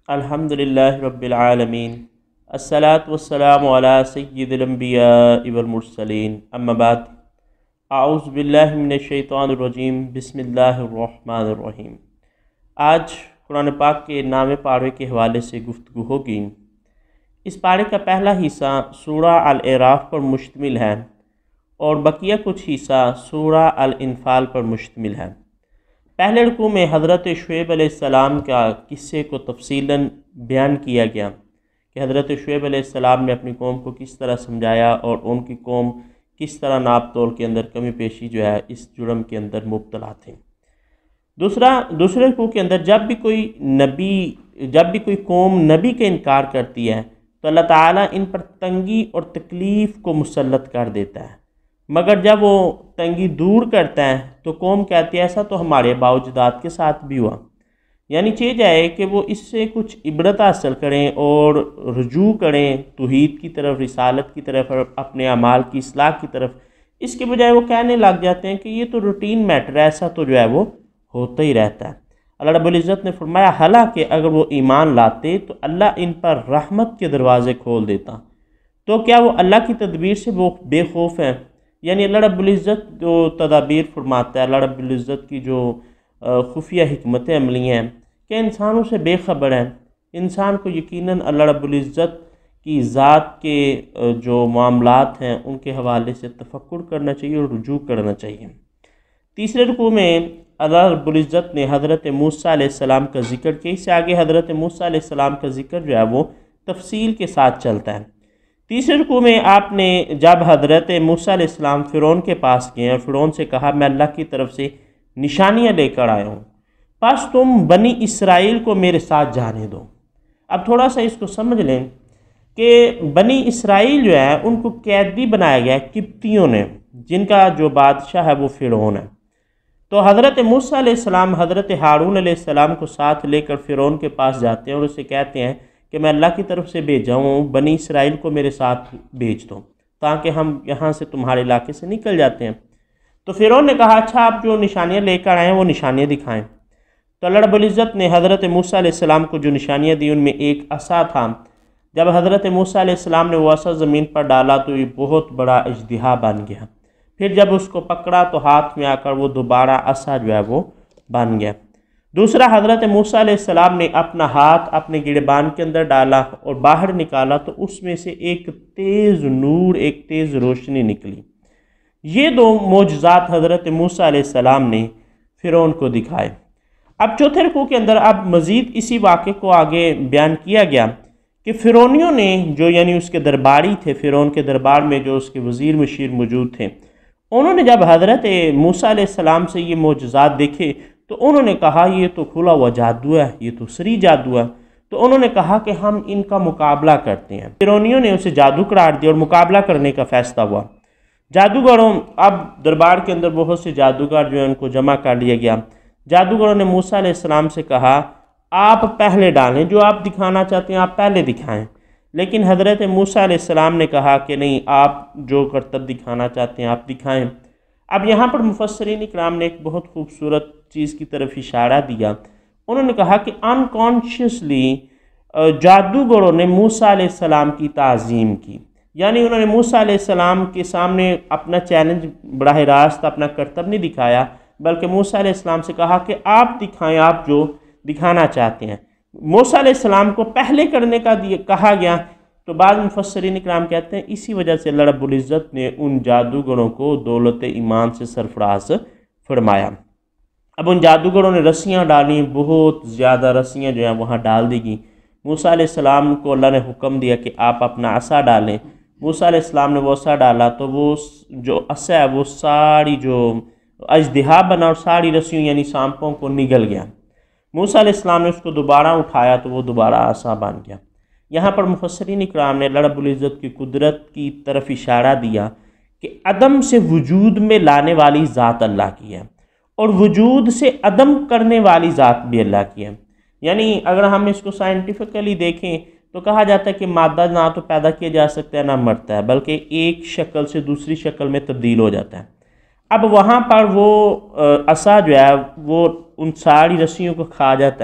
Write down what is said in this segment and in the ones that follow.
अल्हम्दुलिल्लाहि रब्बिल आलमीन अस्सलातु वस्सलामु अला सय्यिदिल अंबियाइ वल मुरसलीन अम्मा बाद आऊज़ु बिल्लाहि मिनश शैतानिर रजीम बिस्मिल्लाहिर रहमानिर रहीम। आज कुरान पाक के नामे पारे के हवाले से गुफ्तगू होगी। इस पारे का पहला हिस्सा सूरा अल-अराफ पर मुश्तमिल है और बकिया कुछ हिस्सा सूरा अल-इन्फाल पर मुश्तमिल है। पहले रुकू में हज़रत शुएब अलैहिस्सलाम का किस्से को तफसीलन बयान किया गया कि हज़रत शुएब अलैहिस्सलाम ने अपनी कौम को किस तरह समझाया और उनकी कौम किस तरह नाप तोल के अंदर कमी पेशी जो है इस जुर्म के अंदर मुब्तला थे। दूसरे रुकू के अंदर जब भी कोई कौम नबी का इनकार करती है तो अल्लाह ताला इन पर तंगी और तकलीफ़ को मुसल्लत कर देता है, मगर जब वो तंगी दूर करता है तो कौम कहती है ऐसा तो हमारे बावजदाद के साथ भी हुआ। यानी चाहिए जाए कि वो इससे कुछ इबरत हासिल करें और रुजू करें तौहीद की तरफ, रिसालत की तरफ और अपने अमाल की इस्लाह की तरफ। इसके बजाय वो कहने लग जाते हैं कि ये तो रूटीन मैटर है, ऐसा तो जो है वो होता ही रहता है। अल्लाह रब्बुल इज़्ज़त ने फरमाया हालांकि अगर वो ईमान लाते तो अल्लाह इन पर रहमत के दरवाज़े खोल देता। तो क्या वो अल्लाह की तदबीर से वो बेखौफ हैं? यानी अल्लाह रब्बुल इज़्ज़त जो तदाबीर फरमाता है, अल्लाह रब्बुल इज़्ज़त की जो खुफिया हिकमतें अमली हैं, क्या इंसानों से बेखबर हैं? इंसान को यकीनन अल्लाह रब्बुल इज़्ज़त की ज़ात के जो मामलात हैं उनके हवाले से तफक्कुर करना चाहिए और रुजू करना चाहिए। तीसरे रुकू में अल्लाह रब्बुल इज़्ज़त ने हज़रत मूसा अलैहिस्सलाम का जिक्र किया। इससे आगे हज़रत मूसा अलैहिस्सलाम का जिक्र जो है वो तफसील के साथ चलता है। तीसरे रुकू में आपने जब हज़रत मूसा अलैहिस्सलाम फ़िरौन के पास गए और फ़िरौन से कहा मैं अल्लाह की तरफ से निशानियाँ लेकर आया हूँ, बस तुम बनी इसराइल को मेरे साथ जाने दो। अब थोड़ा सा इसको समझ लें कि बनी इसराइल जो है उनको कैदी बनाया गया किप्तियों ने, जिनका जो बादशाह है वो फ़िरौन है। तो हज़रत मूसा अलैहिस्सलाम हज़रत हारून अलैहिस्सलाम को साथ लेकर फ़िरौन के पास जाते हैं और उससे कहते हैं कि मैं अल्लाह की तरफ से भेजा हूँ, बनी इसराइल को मेरे साथ भेज दो ताकि हम यहाँ से तुम्हारे इलाके से निकल जाते हैं। तो फ़िरौन ने कहा अच्छा आप जो निशानियाँ लेकर आए हैं वो निशानियाँ दिखाएं। तो अल्लाह रब्बुल इज़्ज़त ने हज़रत मूसा अलैहिस्सलाम को जो निशानियाँ दी उनमें एक असा था। जब हज़रत मूसा अलैहिस्सलाम ने वो असा ज़मीन पर डाला तो ये बहुत बड़ा इज्तिहा बन गया। फिर जब उसको पकड़ा तो हाथ में आकर वो दोबारा असा जो है वो बन गया। दूसरा हज़रत मूसा अलैहिस्सलाम ने अपना हाथ अपने गिरबान के अंदर डाला और बाहर निकाला तो उसमें से एक तेज़ नूर, एक तेज़ रोशनी निकली। ये दो मोजज़ात हज़रत मूसा अलैहिस्सलाम ने फ़िरौन को दिखाए। अब चौथे रुकू के अंदर अब मज़ीद इसी वाक़े को आगे बयान किया गया कि फ़िरौनियों ने जो यानी उसके दरबारी थे, फ़िरौन के दरबार में जो उसके वज़ीर मुशीर मौजूद थे, उन्होंने जब हज़रत मूसा अलैहिस्सलाम से ये मोजज़ात देखे तो उन्होंने कहा ये तो खुला हुआ जादू है, ये तो सरी जादू है। तो उन्होंने कहा कि हम इनका मुकाबला करते हैं। फ़िरौनियों ने उसे जादू करार दिया और मुकाबला करने का फ़ैसला हुआ। जादूगरों अब दरबार के अंदर बहुत से जादूगर जो है उनको जमा कर लिया गया। जादूगरों ने मूसा अलैहिस्सलाम से कहा आप पहले डालें, जो आप दिखाना चाहते हैं आप पहले दिखाएं। लेकिन हज़रत मूसा अलैहिस्सलाम ने कहा कि नहीं, आप जो करतब दिखाना चाहते हैं आप दिखाएं। अब यहाँ पर मुफस्सिरीन इकराम ने एक बहुत खूबसूरत चीज़ की तरफ इशारा दिया। उन्होंने कहा कि अनकॉन्शियसली जादूगरों ने मूसा अलैहिस्सलाम की ताज़ीम की, यानी उन्होंने मूसा अलैहिस्सलाम के सामने अपना चैलेंज बराह रास्त अपना करतब नहीं दिखाया, बल्कि मूसा अलैहिस्सलाम से कहा कि आप दिखाएं, आप जो दिखाना चाहते हैं। मूसा अलैहिस्सलाम को पहले करने का कहा गया। तो बाद मुफस्सिरीन इकराम कहते हैं इसी वजह से अल्लाह रब्बुल इज़्ज़त ने उन जादूगरों को दौलत ईमान से सरफराज फरमाया। अब उन जादूगरों ने रस्सियाँ डाली, बहुत ज़्यादा रस्सियाँ जो हैं वहाँ डाल दी गई। मूसा अलैहिस्सलाम को अल्लाह ने हुक्म दिया कि आप अपना असा डालें। मूसा अलैहिस्सलाम ने वो असा डाला तो वो जो असा है वो सारी जो अजदिहा बना और सारी रस्सियों यानी सांपों को निगल गया। मूसा अलैहिस्सलाम ने उसको दोबारा उठाया तो वो दोबारा असा बन गया। यहाँ पर मुफस्सिरीन इकराम ने अल्लाह रब्बुल इज़्ज़त की कुदरत की तरफ इशारा दिया कि अदम से वजूद में लाने वाली ज़ात अल्लाह की है और वजूद से अदम करने वाली ज़ात भी अल्लाह की है। यानी अगर हम इसको साइंटिफिकली देखें तो कहा जाता है कि मादा ना तो पैदा किया जा सकता है ना मरता है, बल्कि एक शक्ल से दूसरी शक्ल में तब्दील हो जाता है। अब वहाँ पर वो असा जो है वो उन सारी रस्सियों को खा जाता है।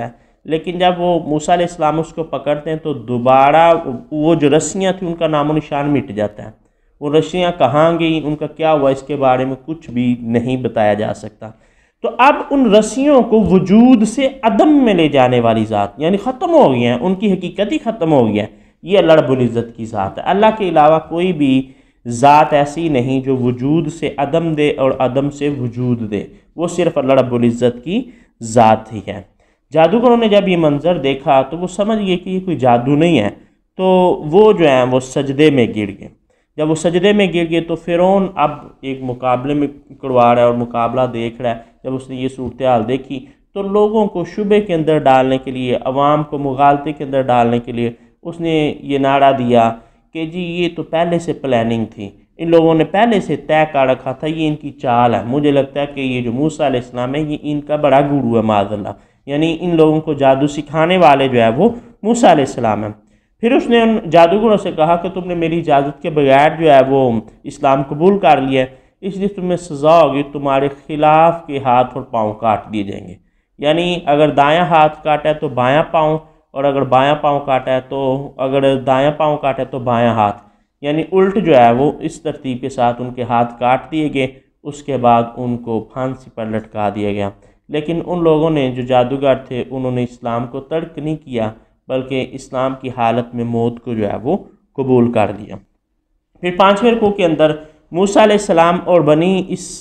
लेकिन जब वो मूसा अलैहिस्सलाम उसको पकड़ते हैं तो दोबारा वो जो रस्सियाँ थी उनका नामो निशान मिट जाता है। वो रस्सियाँ कहाँ गई, उनका क्या हुआ, इसके बारे में कुछ भी नहीं बताया जा सकता। तो अब उन रस्सियों को वजूद से अदम में ले जाने वाली ज़ात, यानी ख़त्म हो गई हैं, उनकी हकीकत ही ख़त्म हो गई है, ये अल्लाह रब्बुल इज़्ज़त की ज़ात है। अल्लाह के अलावा कोई भी ज़ात ऐसी नहीं जो वजूद से अदम दे और अदम से वजूद दे, वो सिर्फ़ अल्लाह रब्बुल इज़्ज़त की ज़ात ही है। जादूगरों ने जब ये मंज़र देखा तो वो समझ गए कि ये कोई जादू नहीं है, तो वो जो है वो सजदे में गिर गए। जब वो सजदे में गिर गए तो फ़िरौन अब एक मुकाबले में करवा रहा है और मुकाबला देख रहा है। जब उसने ये सूरत हाल देखी तो लोगों को शुबे के अंदर डालने के लिए, अवाम को मुगालते के अंदर डालने के लिए उसने ये नारा दिया कि जी ये तो पहले से प्लानिंग थी, इन लोगों ने पहले से तय कर रखा था, ये इनकी चाल है। मुझे लगता है कि ये जो मूसा अलैहिस्सलाम है ये इनका बड़ा गुरु है माज़अल्लाह, यानी इन लोगों को जादू सिखाने वाले जो है वो मूसा अलैहिस्सलाम है। फिर उसने उन जादूगरों से कहा कि तुमने मेरी इजाज़त के बगैर जो है वो इस्लाम कबूल कर लिया है, इसलिए तुम्हें सज़ा होगी, तुम्हारे खिलाफ़ के हाथ और पाँव काट दिए जाएंगे। यानी अगर दायां हाथ काटा है तो बायां पाँव, और अगर बायां पाँव काटा है तो, अगर दायां पाँव काटा है तो बायां हाथ, यानी उल्ट जो है वो इस तरतीब के साथ उनके हाथ काट दिए गए। उसके बाद उनको फांसी पर लटका दिया गया। लेकिन उन लोगों ने, जो जादूगर थे, उन्होंने इस्लाम को तर्क नहीं किया, बल्कि इस्लाम की हालत में मौत को जो है वो कबूल कर लिया। फिर 5वें रुकू के अंदर मूसा अलैहिस्सलाम और बनी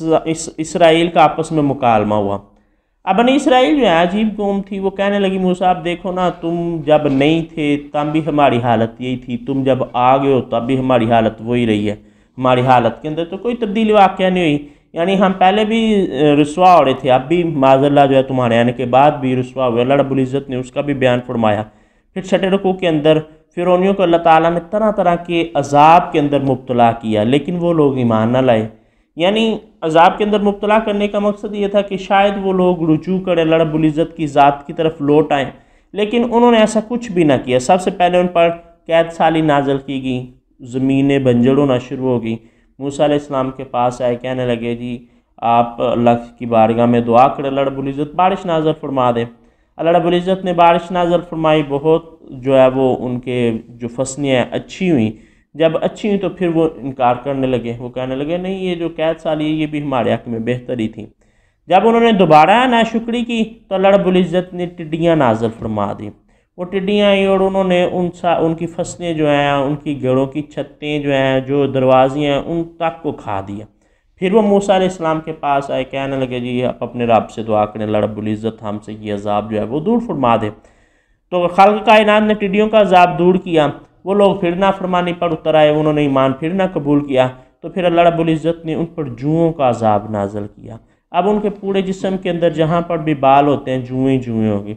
इसराइल का आपस में मुकालमा हुआ। अब बनी इसराइल जो है अजीब कौम थी, वो कहने लगी मूसा आप देखो ना, तुम जब नहीं थे तब भी हमारी हालत यही थी, तुम जब आ गए हो तब भी हमारी हालत वही रही है, हमारी हालत के अंदर तो कोई तब्दीली वाक़या नहीं हुई, यानी हम पहले भी रुसवा हो रहे थे, अब भी माज़अल्लाह जो है तुम्हारे आने के बाद भी रुसवा हुए। अल्लाह रब्बुल इज़्ज़त ने उसका भी बयान फरमाया। फिर 6ठे रुकू के अंदर फ़िरौनियों को अल्लाह ताला ने तरह तरह के अजाब के अंदर मुब्तला किया, लेकिन वो लोग ईमान न लाए। यानी अजाब के अंदर मुब्तला करने का मकसद ये था कि शायद वो लोग रुजू करें, अल्लाह रब्बुल इज़्ज़त की ज़ात की तरफ लौट आएँ, लेकिन उन्होंने ऐसा कुछ भी ना किया। सबसे पहले उन पर कैद साली नाजल की गई, ज़मीनें बंजर होना शुरू हो गई। मूसा अलैहिस्सलाम के पास आए, कहने लगे जी आप अल्लाह की बारगाह में दुआ करें, अल्लाह रब्बुल इज़्ज़त बारिश नाज़र फरमा दे। अल्लाह रब्बुल इज़्ज़त ने बारिश नाज़र फरमाई, बहुत जो है वो उनके जो फसलें हैं अच्छी हुई। जब अच्छी हुई तो फिर वो इनकार करने लगे, वो कहने लगे नहीं ये जो कैद साली है ये भी हमारे हक़ में बेहतर ही थी। जब उन्होंने दोबारा नाशुक्री की तो अल्लाह रब्बुल इज़्ज़त ने टिड्डियाँ नाज़र फरमा दी। वो टिड्डियाँ आई और उन्होंने उनकी फसलें जो हैं, उनकी घरों की छतें जो हैं, जो दरवाजे हैं, उन तक को खा दिया। फिर वो मूसा अलैहिस्सलाम के पास आए, कहने लगे जी आप अपने रब से दुआ करें, अल्लाह रब्बुल इज़्ज़त हमसे ये अजाब जो है वो दूर फरमा दे। तो खल्क़ कायनात ने टिड्डियों का अजाब दूर किया। वो लोग फिर नाफरमानी पर उतर आए, उन्होंने ईमान फिर ना कबूल किया, तो फिर अल्लाह रब्बुल इज़्ज़त ने उन पर जुओं का अजाब नाज़िल किया। अब उनके पूरे जिस्म के अंदर जहाँ पर भी बाल होते हैं जुएँ जुएँ होगी,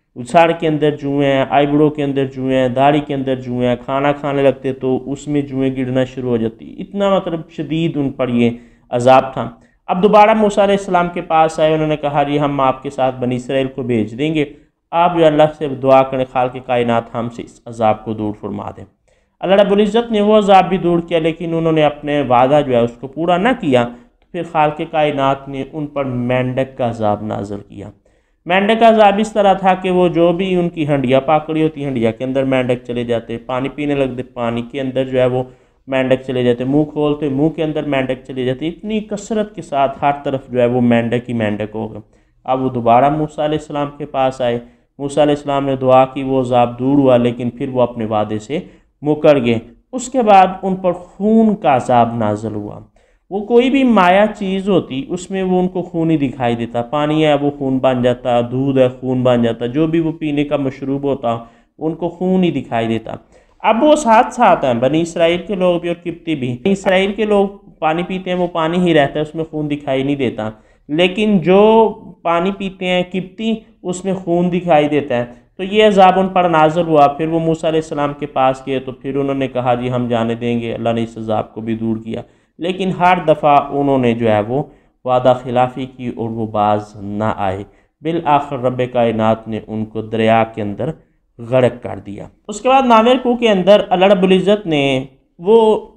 सर के अंदर जुएँ हैं, आईब्रो के अंदर जुएँ हैं, दाढ़ी के अंदर जुएँ हैं, खाना खाने लगते तो उसमें जुएँ गिरना शुरू हो जाती। इतना मतलब शदीद उन पर ये अजाब था। अब दोबारा मूसा अलैहिस्सलाम के पास आए, उन्होंने कहा जी हम आपके साथ बनी इसराइल को भेज देंगे, आप जो अल्लाह से दुआ करें खालिक़ कायनात हमसे इस अजाब को दूर फरमा दें। अल्लाह रब्बुल इज़्ज़त ने वो अजाब भी दूर किया, लेकिन उन्होंने अपने वादा जो है उसको पूरा ना किया, तो फिर खालिक़ कायनात ने उन पर मेंढक का अजाब नाज़िल किया। मेंढक का अजाब इस तरह था कि वो जो भी उनकी हंडिया पाकड़ी होती, हंडिया के अंदर मेंढक चले जाते, पानी पीने लगते, पानी के अंदर जो है वो मेंढक चले जाते, मुंह खोलते, मुंह के अंदर मेंढक चले जाते। इतनी कसरत के साथ हर तरफ जो है वो मेंढक ही मेंढक हो गए। अब वो दोबारा मूसा अलैहिस्सलाम के पास आए, मूसा अलैहिस्सलाम ने दुआ की, वो अजाब दूर हुआ, लेकिन फिर वो अपने वादे से मुकर गए। उसके बाद उन पर खून का अजाब नाज़िल हुआ। वो कोई भी माया चीज़ होती उसमें वो उनको खून ही दिखाई देता, पानी है वो खून बन जाता, दूध है खून बन जाता, जो भी वो पीने का मशरूब होता उनको खून ही दिखाई देता। अब वो साथ साथ हैं, बनी इसराइल के लोग भी और किप्ती भी। इसराइल के लोग पानी पीते हैं, वो पानी ही रहता है, उसमें खून दिखाई नहीं देता, लेकिन जो पानी पीते हैं किप्ती उसमें खून दिखाई देता है। तो ये अजाब उन पर नाज़िल हुआ। फिर वो मूसा अलैहिस्सलाम के पास गए, तो फिर उन्होंने कहा जी हम जाने देंगे, अल्लाह ने इस अजाब को भी दूर किया, लेकिन हर दफ़ा उन्होंने जो है वो वादा खिलाफ़ी की और वो बाज ना आए। बिल आखिर रब कायनात ने उनको दरिया के अंदर गर्क कर दिया। उसके बाद नावेर कू के अंदर अल्लाह रब्बुल इज़्ज़त ने वो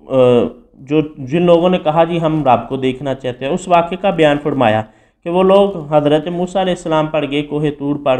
जो जिन लोगों ने कहा जी हम रब को देखना चाहते हैं, उस वाक़े का बयान फरमाया कि वो लोग हज़रत मूसा अलैहिस्सलाम पर गए कोहे तूर पर।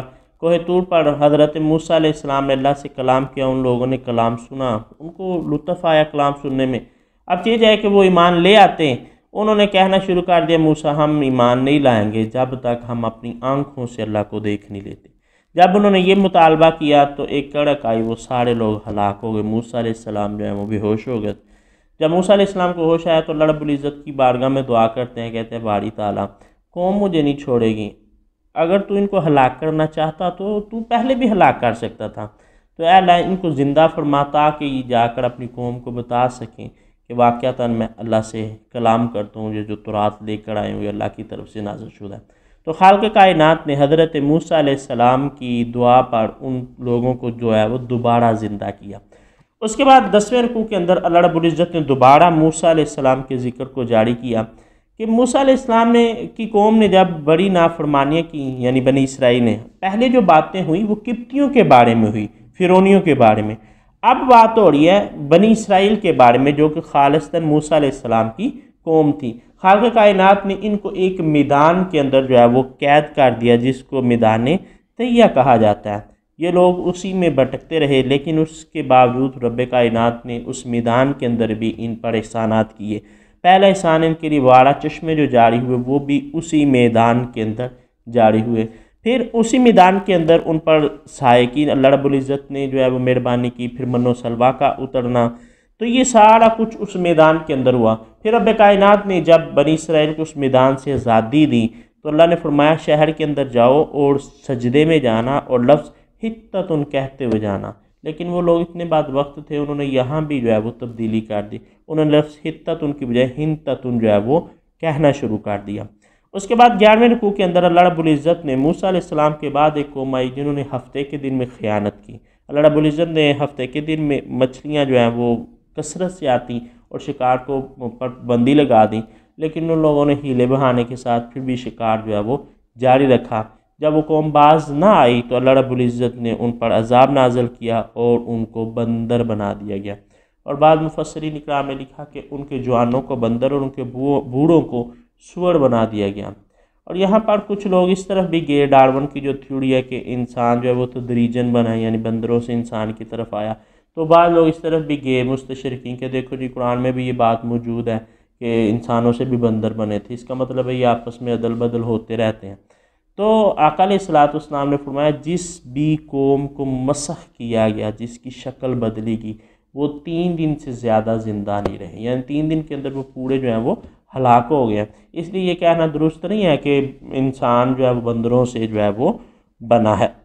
कोह तूर पर हज़रत मूसा अलैहिस्सलाम ने अल्लाह से कलाम किया, उन लोगों ने कलाम सुना, उनको लुत्फ़ आया कलाम सुनने में। अब चीज़ है कि वो ईमान ले आते हैं। उन्होंने कहना शुरू कर दिया, मूसा हम ईमान नहीं लाएंगे जब तक हम अपनी आँखों से अल्लाह को देख नहीं लेते। जब उन्होंने ये मुतालबा किया तो एक कड़क आई, वो सारे लोग हलाक हो गए। मूसा अलैहिस्सलाम जो है वो बेहोश हो गए। जब मूसा अलैहिस्सलाम को होश आया तो अल्लाह रब्बुल इज़्ज़त की बारगाह में दुआ करते हैं, कहते हैं बारी ताला कौम मुझे नहीं छोड़ेगी, अगर तू इनको हलाक करना चाहता तो तू पहले भी हलाक कर सकता था, तो ऐ अल्लाह इनको ज़िंदा फरमा ताकि ये जाकर अपनी कौम को बता सकें कि वाक़यातन मैं अल्लाह से कलाम करता हूँ, ये जो तुरात लेकर आए हूँ ये अल्लाह की तरफ से नाज़िल शुदा है। तो खालिक़ कायनात ने हज़रत मूसा अलैहिस्सलाम की दुआ पर उन लोगों को जो है वो दोबारा ज़िंदा किया। उसके बाद 10वें रुकू के अंदर अल्लाह रब्बुल इज़्ज़त ने दोबारा मूसा अलैहिस्सलाम के ज़िक्र को जारी किया कि मूसा अलैहिस्सलाम ने की कौम ने जब बड़ी नाफरमानियाँ की, यानी बनी इसराइल ने, पहले जो बातें हुई वो किप्तियों के बारे में हुई, फ़िरौनियों के बारे में। अब बात हो रही है बनी इसराइल के बारे में जो कि खालिस्तन मूसा अलैहिस्सलाम की कौम थी। खालिक़ कायनात ने इनको एक मैदान के अंदर जो है वो कैद कर दिया जिसको मैदान तैया कहा जाता है। ये लोग उसी में भटकते रहे, लेकिन उसके बावजूद रब्ब कायनात ने उस मैदान के अंदर भी इन पर एहसानात किए। पहला एहसान इनके लिए वारा चश्मे जो जारी हुए वो भी उसी मैदान के अंदर जारी हुए। फिर उसी मैदान के अंदर उन पर साए की अल्लाह रब्बुल इज़्ज़त ने जो है वो मेहरबानी की। फिर मन्नो सलवा का उतरना, तो ये सारा कुछ उस मैदान के अंदर हुआ। फिर रब्ब कायनात ने जब बनी इसराइल को उस मैदान से आज़ादी दी तो अल्लाह ने फरमाया शहर के अंदर जाओ और सजदे में जाना और लफ्ज़ हित्ततुन कहते हुए जाना। लेकिन वो लोग इतने बाद वक्त थे, उन्होंने यहाँ भी जो है वो तब्दीली कर दी। उन्होंने लफ्ज़ हित्ततुन की बजाय हिंततुन जो है वो कहना शुरू कर दिया। उसके बाद 11वें रुकू के अंदर अल्लाह रब्बुल इज़्ज़त ने मूसा अलैहिस्सलाम के बाद एक कौम आई जिन्होंने हफ्ते के दिन में ख़यानत की। अल्लाह रब्बुल इज़्ज़त ने हफ्ते के दिन में मछलियाँ जो हैं वो कसरत से आती और शिकार को पर बंदी लगा दी, लेकिन उन लोगों ने हीले बहाने के साथ फिर भी शिकार जो है वो जारी रखा। जब वो कौम बाज ना आई तो अल्लाह रब्बुल इज़्ज़त ने उन पर अज़ाब नाज़िल किया और उनको बंदर बना दिया गया। और बाद मुफस्सिरीन इकराम ने लिखा कि उनके जवानों को बंदर और उनके बूढ़ों को सूअर बना दिया गया। और यहाँ पर कुछ लोग इस तरफ भी गए, डार्विन की जो थ्योरी है कि इंसान जो है वो तदरीजन बना है, यानी बंदरों से इंसान की तरफ आया। तो बाद लोग इस तरफ भी गए मुस्तशरिकीन के, देखो जी कुरान में भी ये बात मौजूद है कि इंसानों से भी बंदर बने थे, इसका मतलब है ये आपस में अदल बदल होते रहते हैं। तो आका अलैहिस्सलाम ने फरमाया जिस भी कौम को मसख किया गया, जिसकी शक्ल बदली गई, वो 3 दिन से ज़्यादा ज़िंदा नहीं रहे, यानी 3 दिन के अंदर वो पूरे जो हैं वो हलाक हो गए। इसलिए ये कहना दुरुस्त नहीं है कि इंसान जो है वो बंदरों से जो है वो बना है।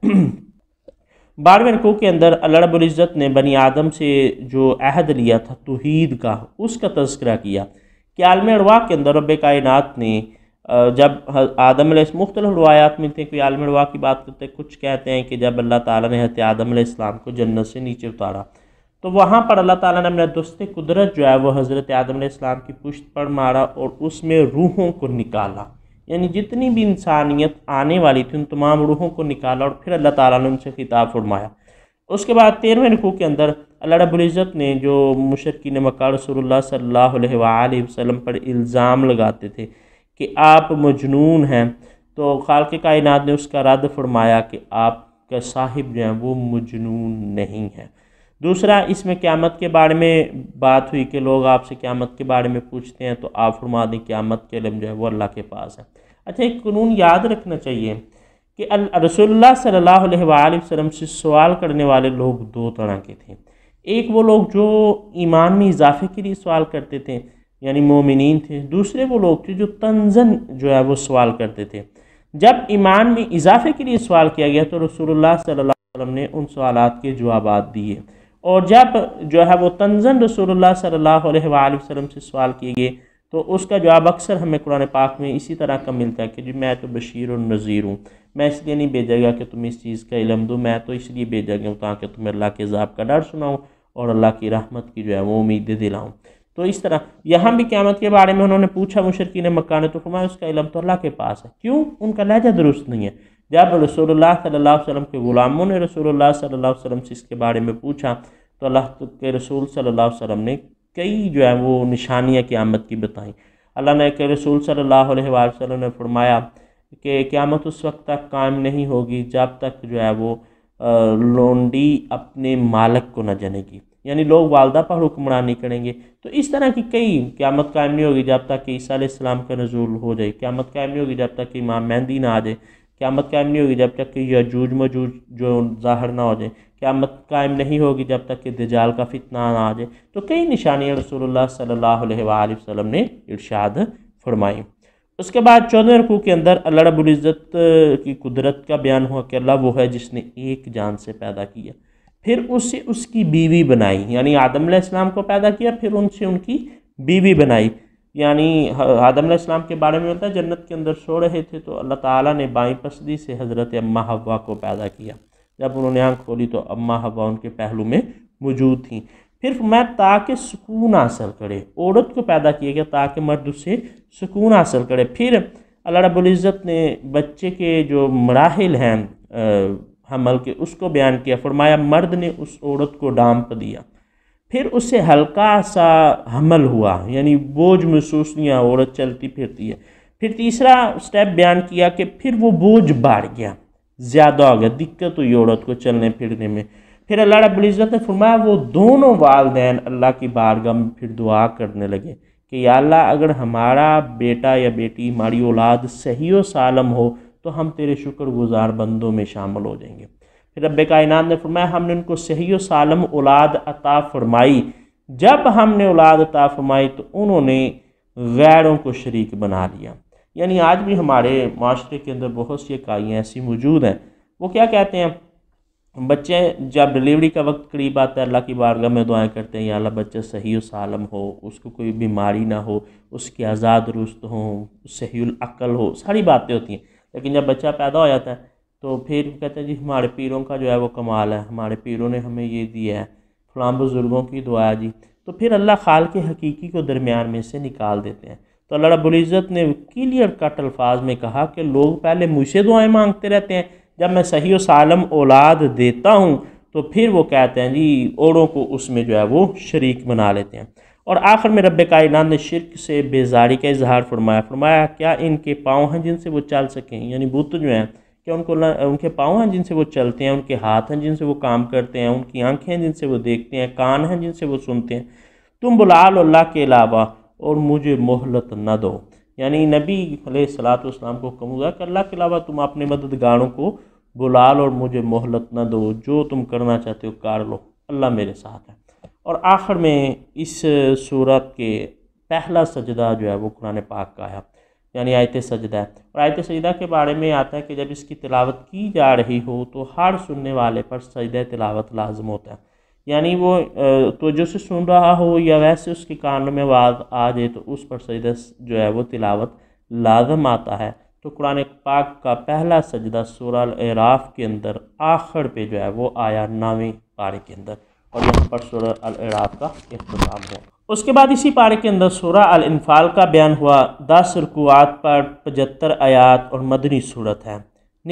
12वें रुकू के अंदर अल्लाह रब्बुल इज़्ज़त ने बनी आदम से जो अहद लिया था तौहीद का, उसका तज़किरा किया कि आलम अरवाह के अंदर रब्ब कायनात ने जब आदम मुख्तलिफ रवायात मिलते हैं, कोई आलम अरवाह की बात करते हैं, कुछ कहते हैं कि जब अल्लाह ताला ने हज़रत आदम अलैहिस्सलाम को जन्नत से नीचे उतारा तो वहाँ पर अल्लाह ताला ने अपना दस्ते कुदरत जो है वो हज़रत आदम अलैहिस्सलाम की पुश्त पर मारा और उसमें रूहों को निकाला, यानी जितनी भी इंसानियत आने वाली थी उन तमाम रूहों को निकाला और फिर अल्लाह ताला ने उनसे खिताब फरमाया। उसके बाद 13वें रुकू के अंदर अल्लाह रब्बुल इज़्ज़त ने जो मुशरिकीन मक्का रसूलुल्लाह सल्लल्लाहु अलैहि वसल्लम पर इल्ज़ाम लगाते थे कि आप मजनून हैं, तो खालिक़ कायनात ने उसका रद्द फरमाया कि आपका साहिब जो है वो मजनून नहीं है। दूसरा, इसमें क़यामत के बारे में बात हुई कि लोग आपसे क़यामत के बारे में पूछते हैं तो आप फरमा दें क़यामत के इल्म जो है वो अल्लाह के पास है। अच्छा, एक कानून याद रखना चाहिए कि रसूलुल्लाह सल्लल्लाहु अलैहि वसल्लम से सवाल करने वाले लोग 2 तरह के थे। एक वो लोग जो ईमान में इजाफे के लिए सवाल करते थे, यानी मोमिनीन थे। दूसरे वो लोग थे जो तंज़न जो है वो सवाल करते थे। जब ईमान में इजाफे के लिए सवाल किया गया तो रसूलुल्लाह सल्लल्लाहु अलैहि वसल्लम ने उन सवालात के जवाबात दिए, और जब जो है वो तंज़न रसूलुल्लाह सल्लल्लाहु अलैहि वसल्लम से सवाल किए गए तो उसका जवाब अक्सर हमें कुरान पाक में इसी तरह का मिलता है कि जी मैं तो बशीर और नज़ीर हूँ, मैं इसलिए नहीं भेजा गया कि तुम इस चीज़ का इल्म दो, मैं तो इसलिए भेजा गया ताकि तुम्हें अल्लाह के अज़ाब का डर सुनाऊँ और अल्लाह की रहमत की जो है वो उम्मीदें दिलाऊँ। तो इस तरह यहाँ भी क़यामत के बारे में उन्होंने पूछा मुशरिकीन मक्का ने, तो फरमाया उसका इल्म तो अल्लाह के पास है। क्यों? उनका लहजा दुरुस्त नहीं है। जब रसूलुल्लाह सल्लल्लाहु अलैहि वसल्लम के ग़ुलामों ने रसूलुल्लाह सल्लल्लाहु अलैहि वसल्लम से इसके बारे में पूछा तो अल्लाह के रसूल सल्लल्लाहु अलैहि वसल्लम ने कई जो है वो निशानियाँ क़यामत की बताई। अल्लाह ने के रसूल सल्लल्लाहु अलैहि वसल्लम ने फरमाया कि क़यामत उस वक्त तक कायम नहीं होगी जब तक जो है वो लोंडी अपने मालिक को न जनेगी, यानी लोग वालदा पर हुक्मरान नहीं करेंगे। तो इस तरह की कई, क़यामत कायम नहीं होगी जब तक कि ईसा अलैहिस्सलाम का नज़ूल हो जाए, क़यामत कायम नहीं होगी जब तक कि इमाम मेहदी ना आ जाए, क़यामत कायम नहीं होगी जब तक कि यजूज मजूज जो ज़ाहिर ना हो जाए, क़यामत कायम नहीं होगी जब तक कि दज्जाल का फितना ना आ जाए। तो कई निशानियाँ रसूलुल्लाह सल्लल्लाहु अलैहि वसल्लम ने इरशाद फरमाई। उसके बाद 14वें रुकू के अंदर अल्लाह रब्बुल इज़्ज़त की कुदरत का बयान हुआ कि अल्लाह वो है जिसने एक जान से पैदा किया, फिर उससे उसकी बीवी बनाई, यानी आदम अलैहिस्सलाम को पैदा किया, फिर उनसे उनकी बीवी बनाई। यानी आदम अलैहिस्सलाम के बारे में होता है जन्नत के अंदर सो रहे थे तो अल्लाह ताला ने बाईं पसली से हज़रत अम्मा हव्वा को पैदा किया। जब उन्होंने आँख खोली तो अम्मा हव्वा उनके पहलू में मौजूद थी। फिर मैं ताकि सुकून हासिल करे, औरत को पैदा किया गया ताकि मर्द उससे सुकून हासिल करे। फिर अल्लाह रब्बुल इज़्ज़त ने बच्चे के जो मराहिल हैं हमल के उसको बयान किया, फरमाया मर्द ने उस औरत को डांप दिया, फिर उससे हल्का सा हमल हुआ, यानी बोझ महसूस नहीं हुआ, औरत चलती फिरती है। फिर तीसरा स्टेप बयान किया कि फिर वो बोझ बढ़ गया, ज़्यादा हो गया, दिक्कत हुई औरत को चलने फिरने में। फिर अल्लाह रब्बुल इज़्ज़त ने फरमाया वो दोनों वालिदैन अल्लाह की बारगाह में फिर दुआ करने लगे कि या अल्लाह अगर हमारा बेटा या बेटी, हमारी औलाद सही व सालम हो तो हम तेरे शुक्रगुजार बंदों में शामिल हो जाएंगे। फिर रब्बे कायनात ने फरमाया हमने उनको सही व सालम औलाद अता फरमाई। जब हमने औलाद अता फरमाई तो उन्होंने गैरों को शरीक बना लिया। यानी आज भी हमारे माशरे के अंदर बहुत सी इकाइयाँ ऐसी मौजूद हैं, वो क्या कहते हैं, बच्चे जब डिलीवरी का वक्त करीब आता है अल्लाह की बारगाह में दुआएं करते हैं, या अल्लाह बच्चा सही व सालम हो, उसको कोई बीमारी ना हो, उसके आज़ाद दुरुस्त हों, सहीउल अक्ल हो, सारी बातें होती हैं। लेकिन जब बच्चा पैदा हो जाता है तो फिर कहते हैं जी हमारे पीरों का जो है वो कमाल है, हमारे पीरों ने हमें ये दिया है, फलां बुज़ुर्गों की दुआ है जी। तो फिर अल्लाह खाल के हकीकी को दरमियान में से निकाल देते हैं। तो अल्लाह रब्बुल इज़्ज़त ने क्लियर कट अल्फाज में कहा कि लोग पहले मुझसे दुआएं मांगते रहते हैं, जब मैं सही व सालम औलाद देता हूँ तो फिर वो कहते हैं जी औरों को उसमें जो है वो शरीक बना लेते हैं। और आखिर में रब्बे कायनात ने शिर्क से बेजारी का इजहार फरमाया क्या इनके पाँव हैं जिनसे वो चल सकें, यानी बुत जो हैं क्या उनके पाँव हैं जिनसे वो चलते हैं, उनके हाथ हैं जिनसे वो काम करते हैं, उनकी आँखें हैं जिनसे वो देखते हैं, कान हैं जिनसे वो सुनते हैं, तुम बुला लो अल्लाह के अलावा और मुझे मोहलत न दो। यानी नबी अलैहिस्सलातु वस्सलाम को हुक्म हुआ कि अल्लाह के अलावा तुम अपने मददगारों को बुला लो और मुझे मोहलत न दो, जो तुम करना चाहते हो कर लो, अल्लाह मेरे साथ है। और आखिर में इस सूरत के पहला सजदा जो है वो कुरान पाक का है, यानी आयत सजदा है। और आयत सजदा के बारे में आता है कि जब इसकी तिलावत की जा रही हो तो हर सुनने वाले पर सजदा तिलावत लाजम होता है, यानी वो तवज्जो से सुन रहा हो या वैसे उसके कानों में आवाज़ आ जाए तो उस पर सजदा जो है वो तिलावत लाजम आता है। तो कुरान पाक का पहला सजदा सूरह अल-अराफ के अंदर आखिर पे जो है वो आया 9वें पारे के अंदर, और यहाँ पर सूरह अल-अराफ का इख्तिताम है। उसके बाद इसी पारे के अंदर सूरह अल-इन्फाल का बयान हुआ। 10 रुकुआत पर 75 आयात और मदनी सूरत है।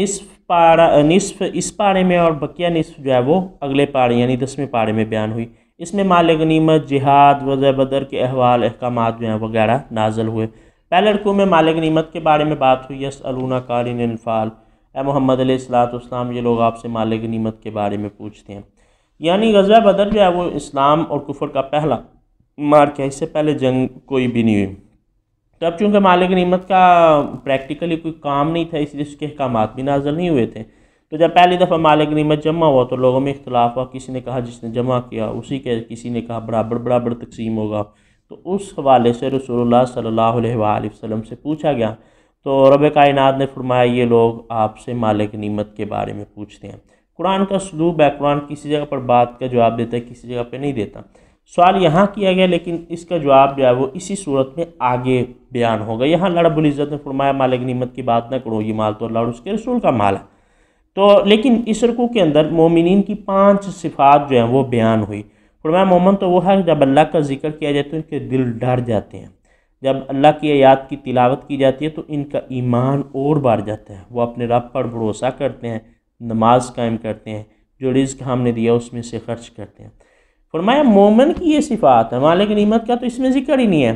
निस्फ इस पारे में और बकिया निस्फ जो है वो अगले पारे यानी 10वें पारे में बयान हुई। इसमें माल गनीमत, जिहाद, वज़ा बदर के अहवाल अहकामात जो हैं वगैरह नाजल हुए। पहले रुकू में माल गनीमत के बारे में बात हुई, यसअलूनका अनिल अनफ़ाल, ए मोहम्मद अलैहिस्सलाम ये लोग आपसे माल गनीमत के बारे में पूछते हैं। यानी ग़ज़वा बदर जो है वो इस्लाम और कुफ़र का पहला मार्का है, इससे पहले जंग कोई भी नहीं हुई। तब चूँकि माल गनीमत का प्रैक्टिकली कोई काम नहीं था इसलिए उसके अहकामात भी नाज़िल नहीं हुए थे। तो जब पहली दफ़ा माल गनीमत जमा हुआ तो लोगों में इख्तलाफ हुआ, किसी ने कहा जिसने जमा किया उसी के, किसी ने कहा बराबर बराबर तकसीम होगा। तो उस हवाले से रसूलुल्लाह सल्लल्लाहु अलैहि वसल्लम से पूछा गया तो रब कायनात ने फरमाया ये लोग आपसे माल गनीमत के बारे में पूछते हैं। कुरान का उसलूब है, कुरान किसी जगह पर बात का जवाब देता है, किसी जगह पर नहीं देता। सवाल यहाँ किया गया लेकिन इसका जवाब जो है वो इसी सूरत में आगे बयान होगा। यहाँ अल्लाह रब्बुल इज़्ज़त ने फरमाया माल गनीमत की बात ना करो, ये माल तो अल्लाह और उसके रसूल का माल है। तो लेकिन इस रुकू के अंदर मोमिनीन की 5 सिफ़ात जो हैं वो बयान हुई। फरमाया मोमिन तो वो है जब अल्लाह का जिक्र किया जाए तो इनके दिल डर जाते हैं, जब अल्लाह की आयत की तिलावत की जाती है तो इनका ईमान और बढ़ जाता है, वो अपने रब पर भरोसा करते हैं, नमाज कायम करते हैं, जो रिज़्क़ हमने दिया उसमें से खर्च करते हैं। फरमाया मोमिन की ये सिफ़ात है, माल गनीमत का तो इसमें जिक्र ही नहीं है।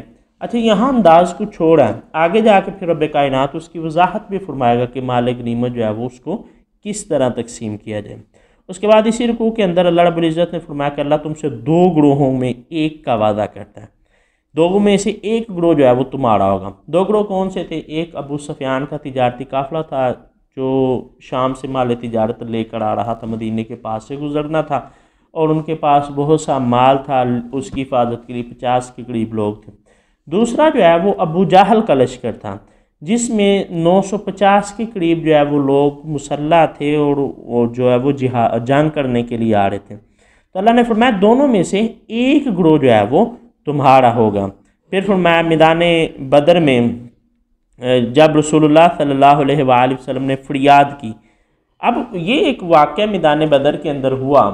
अच्छा, यहाँ अंदाज को छोड़ा है, आगे जाके फिर रब कायनात उसकी वजाहत भी फरमाएगा कि माल गनीमत जो है वो उसको किस तरह तकसीम किया जाए। उसके बाद इसी रुकू के अंदर अल्लाह रब्बुल इज़्ज़त ने फरमाया कि अल्लाह तुमसे दो ग्रोहों में एक का वादा करता है, दो में से एक ग्रोह जो है वो तुम्हारा होगा। दो ग्रोह कौन से थे? एक अबू सुफियान का तिजारती काफ़िला था जो शाम से माल तिजारत लेकर आ रहा था, मदीने के पास से गुजरना था और उनके पास बहुत सा माल था, उसकी हिफाजत के लिए 50 के करीब लोग थे। दूसरा जो है वो अबू जाहल का लश्कर था जिसमें 950 के करीब जो है वो लोग मुसल्ला थे और जो है वो जंग करने के लिए आ रहे थे। तो अल्लाह ने फरमाया दोनों में से एक ग्रोह जो है वो तुम्हारा होगा। फिर फरमाया मैदान बदर में जब रसूलुल्लाह सल्लल्लाहु अलैहि वसल्लम ने फरियाद की, अब ये एक वाक़या मैदान बदर के अंदर हुआ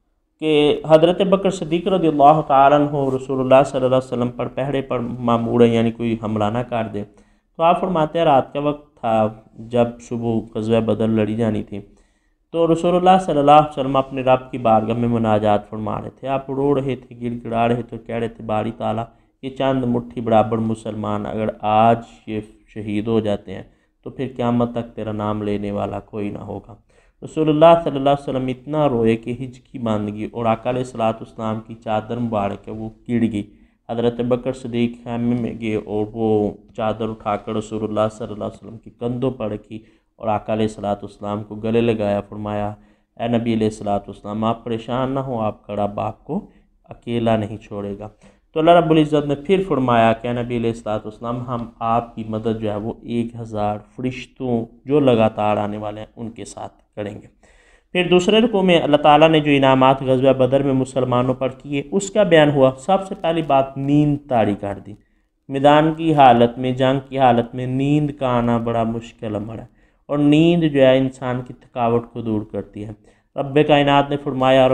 कि हज़रत बकर सिद्दीक़ रज़ियल्लाहु ताला अन्हु रसूलुल्लाह सल्लल्लाहु अलैहि वसल्लम पर पहरे पर मामूर है, यानी कोई हमला ना कर दे। तो आप फरमाते हैं रात का वक्त था जब सुबह ग़ज़वा बदर लड़ी जानी थी, तो रसूलुल्लाह सल्लल्लाहु अलैहि वसल्लम अपने रब की बारगाह में मुनाजात फरमा रहे थे। आप रो रहे थे, गिड़गिड़ा रहे थे, कह रहे थे बारी ताला ये चंद मुट्ठी बराबर मुसलमान अगर आज ये शहीद हो जाते हैं तो फिर क़यामत तक तेरा नाम लेने वाला कोई ना होगा। रसूलुल्लाह सल्लल्लाहु अलैहि वसल्लम इतना रोए कि हिचकी बांध गई और आका अलैहिस्सलाम की चादर मुबारक है वो गिर गई। हज़रत बकर सिद्दीक़ खैमे में गए और वो चादर उठाकर रसूलुल्लाह सल्लल्लाहु अलैहि वसल्लम की कंधों पर रखी और आका अलैहिस्सलाम को गले लगाया। फरमाया ए नबी अलैहिस्सलाम आप परेशान ना हो, आपका रब आपको अकेला नहीं छोड़ेगा। तो अल्लाह रब्बुल इज़्ज़त ने फिर फरमाया कि नबी अलैहिस्सलाम हम आपकी मदद जो है वो 1000 फरिश्तों जो लगातार आने वाले हैं उनके साथ करेंगे। फिर दूसरे रुकू में अल्लाह ताला ने जो इनामात ग़ज़वा बदर में मुसलमानों पर किए उसका बयान हुआ। सबसे पहली बात नींद तारी कर दी। मैदान की हालत में, जंग की हालत में नींद का आना बड़ा मुश्किल अमर है और नींद जो है इंसान की थकावट को दूर करती है। रब कायनात ने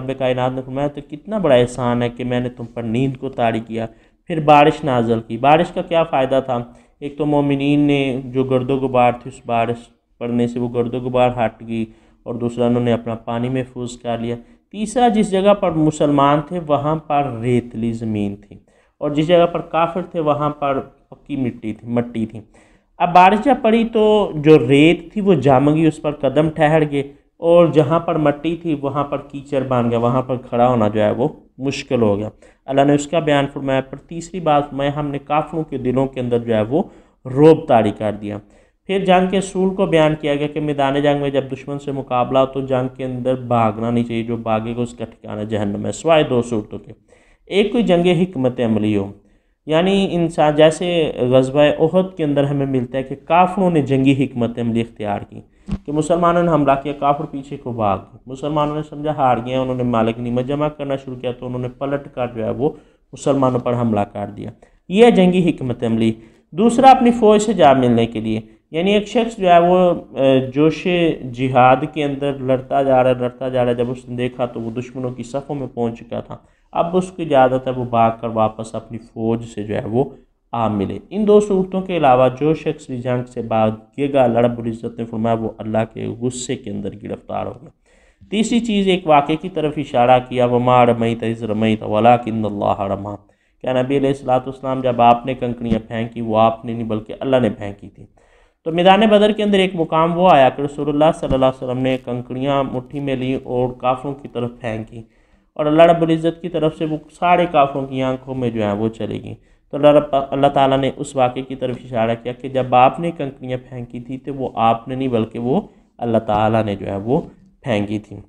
फरमाया तो कितना बड़ा एहसान है कि मैंने तुम पर नींद को तारी किया। फिर बारिश नाज़िल की। बारिश का क्या फ़ायदा था? एक तो मोमिनीन ने जो गर्दो गुबार थी उस बारिश पड़ने से वो गर्दो गुबार हट गई और दूसरा उन्होंने अपना पानी महफूज कर लिया। तीसरा जिस जगह पर मुसलमान थे वहाँ पर रेतली ज़मीन थी और जिस जगह पर काफिर थे वहाँ पर पक्की मट्टी थी। अब बारिश जब पड़ी तो जो रेत थी वो जम गई, उस पर कदम ठहर गए और जहाँ पर मट्टी थी वहाँ पर कीचड़ बन गया, वहाँ पर खड़ा होना जो है वो मुश्किल हो गया। अल्लाह ने उसका बयान फरमाया। पर तीसरी बात मैं हमने काफिरों के दिलों के अंदर जो है वो रोब तारी कर दिया। फिर जंग के असूल को बयान किया गया कि मैदान जंग में जब दुश्मन से मुकाबला हो तो जंग के अंदर भागना नहीं चाहिए, जो भागेगा उसका ठिकाना जहन्नम है, सिवाय दो सूरतों के। एक कोई जंग हिकमत अमली हो, यानी इंसान जैसे ग़ज़वा उहद के अंदर हमें मिलता है कि काफिरों ने जंगी हिकमत अमली इख्तियार की कि मुसलमानों ने हमला किया, काफिर पीछे को भाग गए। मुसलमानों ने समझा हार गए, उन्होंने माल गनीमत जमा करना शुरू किया तो उन्होंने पलट कर जो है वो मुसलमानों पर हमला कर दिया। यह जंगी हिकमत अमली। दूसरा अपनी फ़ौज से जा मिलने के लिए, यानी एक शख्स जो है वो जोश जिहाद के अंदर लड़ता जा रहा है, जब उसने देखा तो वो दुश्मनों की सफ़ों में पहुंच चुका था। अब उसकी इजाज़त है वो भाग कर वापस अपनी फ़ौज से जो है वो आ मिले। इन दो सूरतों के अलावा जो शख्स भी जंग से भागेगा अल्लाह रब्बुल इज़्ज़त ने फरमाया वो अल्लाह के गुस्से के अंदर गिरफ्तार होगा। तीसरी चीज़ एक वाक़े की तरफ इशारा किया, वमा रमैत इज़ रमैत वलाकिन्नल्लाह रमा। क्या नबी अलैहिस्सलाम जब आपने कंकड़ियाँ फेंकी वो आपने नहीं बल्कि अल्लाह ने फेंकी थी। तो मैदान बदर के अंदर एक मुकाम वो आया कि रसूलुल्लाह सल्लल्लाहु अलैहि वसल्लम ने कंकड़ियाँ मुट्ठी में ली और काफिरों की तरफ फेंकी और अल्लाह रब्बुल इज़्ज़त की तरफ से वो सारे काफिरों की आंखों में जो है वो चली गई। तो अल्लाह ताला ने उस वाक़े की तरफ इशारा किया कि जब आपने कंकड़ियाँ फेंकी थी तो वो आपने नहीं बल्कि वो अल्लाह ताला ने जो है वो फेंकी थी।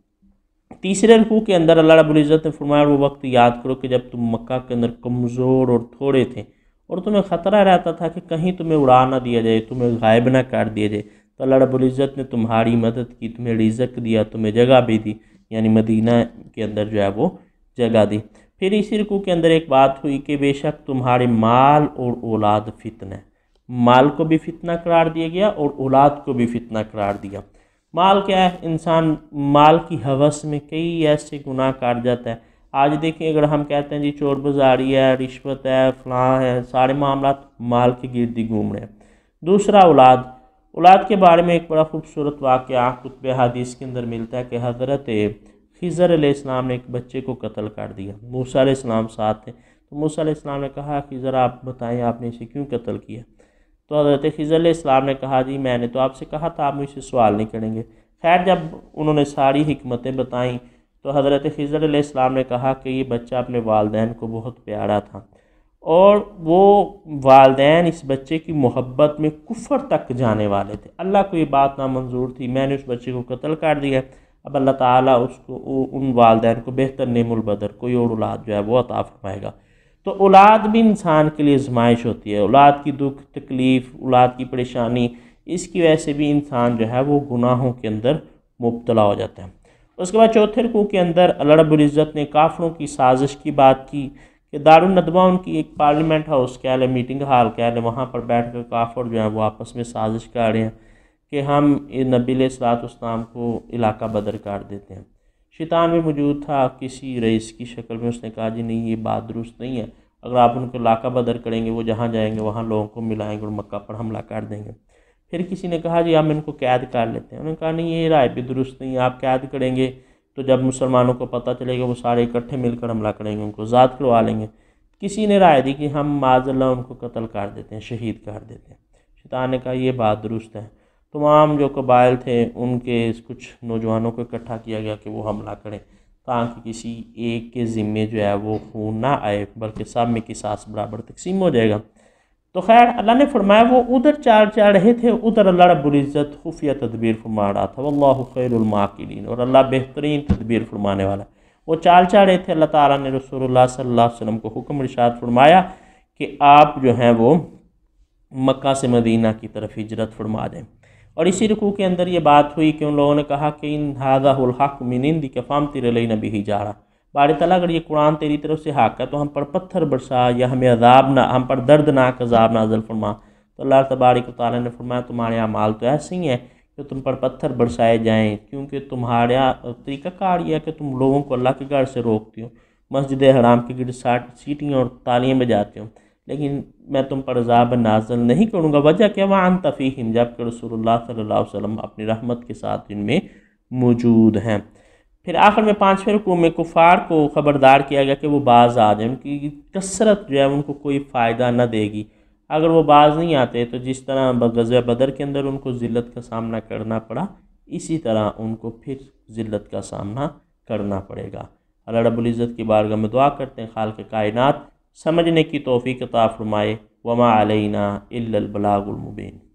तीसरे रुकू के अंदर अल्लाह रब्बुल इज़्ज़त ने फरमाया वो वक्त याद करो कि जब तुम मक्का के अंदर कमज़ोर और थोड़े थे और तुम्हें ख़तरा रहता था कि कहीं तुम्हें उड़ा ना दिया जाए, तुम्हें गायब ना कर दिया जाए। तो अल्लाह रब्बुल इज़्ज़त ने तुम्हारी मदद की, तुम्हें रिज़्क़ दिया, तुम्हें जगह भी दी, यानी मदीना के अंदर जो है वो जगह दी। फिर इसी रुकू के अंदर एक बात हुई कि बेशक तुम्हारे माल और औलाद फितना है। माल को भी फितना करार दिया गया और औलाद को भी फितना करार दिया। माल क्या है? इंसान माल की हवस में कई ऐसे गुनाह कर जाता है। आज देखिए अगर हम कहते हैं जी चोर बाज़ारी है, रिश्वत है, फलां है, सारे मामला माल के गिर्द घूम रहे हैं। दूसरा औलाद के बारे में एक बड़ा खूबसूरत वाक़या कुतुब हदीस के अंदर मिलता है कि हज़रत खिज़र अलैहिस्सलाम ने एक बच्चे को कत्ल कर दिया। मूसा अलैहिस्सलाम साथ थे। तो मूसा अलैहिस्सलाम ने कहा कि ज़रा आप बताएं आपने इसे क्यों कत्ल किया। तो हज़रत खिज़र अलैहिस्सलाम ने कहा जी मैंने तो आपसे कहा था आप मुझसे सवाल नहीं करेंगे। खैर जब उन्होंने सारी हिकमतें बताईं तो हज़रत खिज़र अलैहिस्सलाम ने कहा कि ये बच्चा अपने वालिदैन को बहुत प्यारा था और वो वालिदैन इस बच्चे की मोहब्बत में कुफ्र तक जाने वाले थे। अल्लाह को ये बात नामंजूर थी, मैंने उस बच्चे को कत्ल कर दिया। अब अल्लाह ताला उसको उन वालिदैन को बेहतर नेमुल बदर कोई और औलाद जो है वो अता फरमाएगा। तो औलाद भी इंसान के लिए आजमाइश होती है, औलाद की दुख तकलीफ़, औलाद की परेशानी, इसकी वजह से भी इंसान जो है वो गुनाहों के अंदर मुब्तला हो जाता है। उसके बाद चौथे रुकू के अंदर अल्लाह रब्बुल इज़्ज़त ने काफ़िरों की साजिश की बात की कि दारुन नदवा उनकी एक पार्लियामेंट हाउस कह लें, मीटिंग हॉल कह लें, वहाँ पर बैठ कर काफ़िर जो हैं वो आपस में साजिश कर रहे हैं कि हम नबी अलैहिस्सलाम को इलाका बदर कर देते हैं। शैतान भी मौजूद था किसी रईस की शक्ल में, उसने कहा जी नहीं ये बात दुरुस्त नहीं है, अगर आप उनको इलाका बदर करेंगे वो जहाँ जाएंगे वहाँ लोगों को मिलाएंगे और मक्का पर हमला कर देंगे। फिर किसी ने कहा जी हम इनको कैद कर लेते हैं। उन्होंने कहा नहीं ये राय भी दुरुस्त नहीं है, आप कैद करेंगे तो जब मुसलमानों को पता चलेगा वो सारे इकट्ठे मिलकर हमला करेंगे, उनको आज़ाद करवा लेंगे। किसी ने राय दी कि हम माज़अल्लाह उनको कत्ल कर देते हैं, शहीद कर देते हैं। शैतान ने कहा ये बात दुरुस्त है। तमाम जो कबाइल थे उनके कुछ नौजवानों को इकट्ठा किया गया कि वो हमला करें ताकि किसी एक के ज़िम्मे जो है वो खून ना आए बल्कि सब में किसास बराबर तकसीम हो जाएगा। तो खैर अल्लाह ने फरमाया वो उधर चाल चल रहे थे, उधर अल्लाह रब्बुल इज़्ज़त खुफिया तदबीर फरमा रहा था, वल्लाहु खैरुल माकिरीन, और अल्लाह बेहतरीन तदबीर फरमाने वाला। वो चाल चल रहे थे, अल्लाह ताला ने रसूलुल्लाह सल्लल्लाहु अलैहि वसल्लम को हुक्म इरशाद फरमाया कि आप जो हैं वो मक्का से मदीना की तरफ हिजरत फरमा दें। और इसी रुकू के अंदर ये बात हुई कि उन लोगों ने कहा कि इन हादा हुल हक़ मिन इंदिक फ़ामतिर अलैना बिही जारा, बारी ताला अगर ये कुरान तेरी तरफ से हक़ है तो हम पर पत्थर बरसा या हमें अज़ाब ना, हम पर दर्दनाक अज़ाब नाज़िल फरमा। तो अल्लाह तबारक व तआला ने फरमाया तुम्हारे अमाल तो ऐसे ही हैं कि तुम पर पत्थर बरसाए जाएँ, क्योंकि तुम्हारा तरीक़ाकार ये है कि तुम लोगों को अल्लाह के घर से रोकती हो, मस्जिद हराम के गिर्द सीटियाँ और तालियाँ बजाते हो, लेकिन मैं तुम पर अज़ाब नाज़िल नहीं करूँगा। वजह क्या, वह अंत फ़ीहिम, जबकि रसूलुल्लाह सल्लल्लाहु अलैहि वसल्लम अपनी रहमत के साथ इनमें मौजूद हैं। फिर आखिर में 5वें रुकू में कुफ़ार को ख़बरदार किया गया कि वो बाज़ आ जाए, उनकी कसरत जो है उनको कोई फ़ायदा न देगी। अगर वो बाज़ नहीं आते तो जिस तरह ग़ज़वा बदर के अंदर उनको ज़िल्लत का सामना करना पड़ा, इसी तरह उनको फिर ज़िल्लत का सामना करना पड़ेगा। अल्लाह रब्बुल इज़्ज़त की बारगाह में दुआ करते हैं खालिक़ कायनात समझने की तौफ़ीक़ अता फ़रमाए। वमा अलैना इल्लल बलागुल मुबीन।